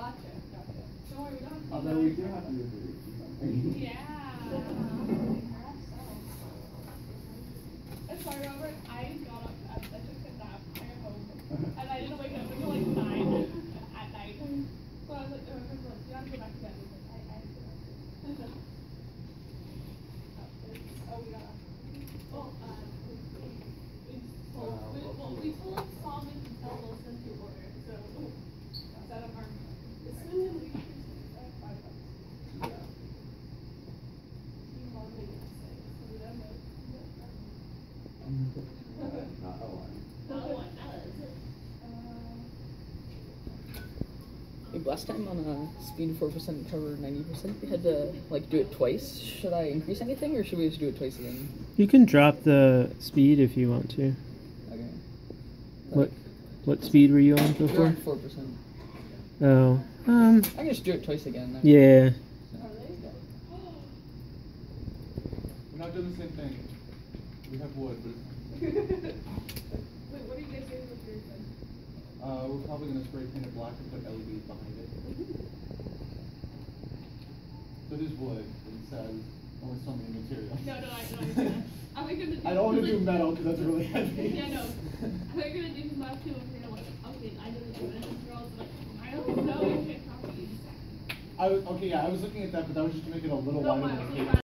Gotcha. Don't worry, we don't have to. Although we do have to do something. Yeah. I'm sorry, Robert. I got up. I took a nap. I got home, and I didn't wake up until like 9 at night. So I was like, oh, you have to go back to bed. I have to go back to bed. Oh, we got. We told Solomon to tell Wilson to order. So set up our. It's really Last time on speed 4% cover 90%, we had to like do it twice. Should I increase anything, or should we just do it twice again? You can drop the speed if you want to. Okay. What speed were you on before? 4%. Oh, I can just do it twice again. Yeah. We're not doing the same thing. We have wood, but Wait, what are you guys doing with your thing? we're probably going to spray paint it black and put LEDs behind it. So it is wood, but it says only so many materials. No, I are we gonna do? I don't want to do metal because that's really heavy. Yeah, no. Are we gonna do last two over here? Like, okay, I didn't do it. And girls like, I don't know. You can't copy. I was looking at that, but that was just to make it a little No, wider than the mine. cable.